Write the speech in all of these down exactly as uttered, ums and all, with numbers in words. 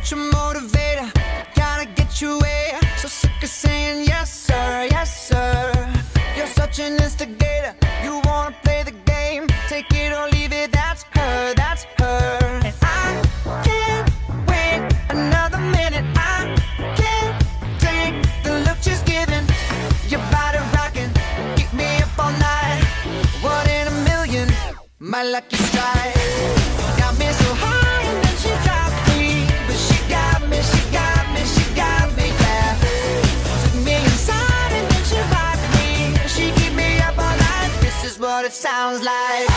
such a motivator, gotta get you where. So sick of saying yes sir, yes sir. You're such an instigator, you wanna play the game. Take it or leave it, that's her, that's her. And I can't wait another minute. I can't take the look she's giving. Your body rocking, keep me up all night. One in a million, my lucky strike. Got me so high and then she dropped me, but she got me, she got me, she got me, yeah. Took me inside and then she rocked me. She keep me up all night. This is what it sounds like.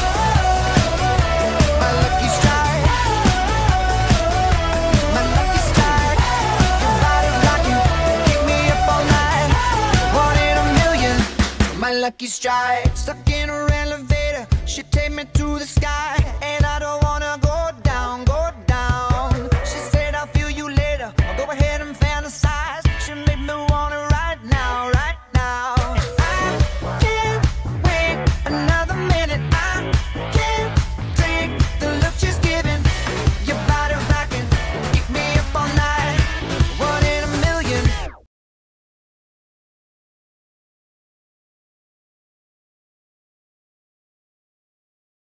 My lucky strike, my lucky strike. Your body rocking, keep me up all night. One in a million, my lucky strike. Stuck in her elevator, she take me to the sky. And